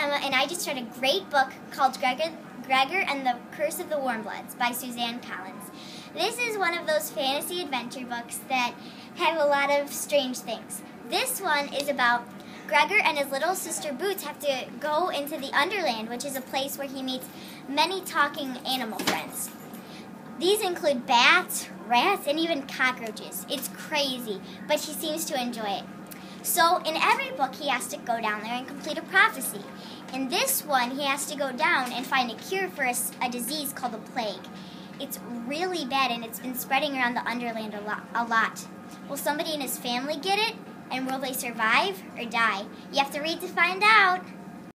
Emma, and I just read a great book called Gregor and the Curse of the Warmbloods by Suzanne Collins. This is one of those fantasy adventure books that have a lot of strange things. This one is about Gregor and his little sister Boots have to go into the Underland, which is a place where he meets many talking animal friends. These include bats, rats, and even cockroaches. It's crazy, but he seems to enjoy it. So in every book, he has to go down there and complete a prophecy. In this one, he has to go down and find a cure for a disease called the plague. It's really bad, and it's been spreading around the Underland a lot. Will somebody in his family get it? And will they survive or die? You have to read to find out.